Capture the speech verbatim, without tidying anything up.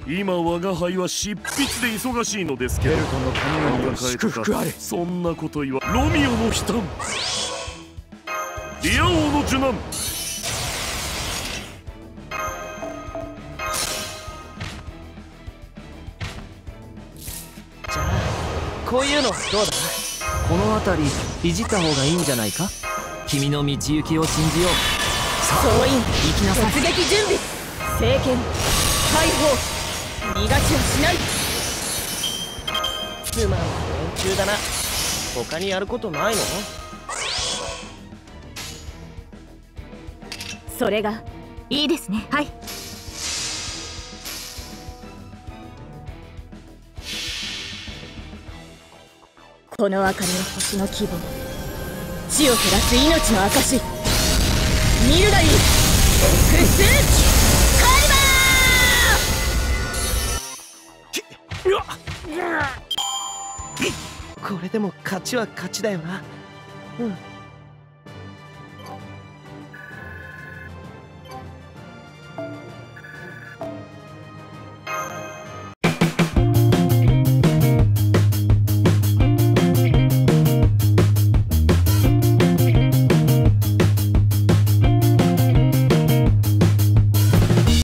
今我が輩は執筆で忙しいのですけど、 ベルトの神々を祝福あれ。 そんなこと言わロミオの悲嘆、リア王の受難。 じゃあこういうのはどうだ。 この辺りいじった方がいいんじゃないか。君の道行きを信じよう。 総員行きなさい。突撃準備。聖剣解放。逃がしはしない。 つまんない連中だな。他にやることないの？ それがいいですね。はい。この明かりは星の希望、地を照らす命の証。見るがいい。フッスカリバー。 これでも勝ちは勝ちだよな。うん。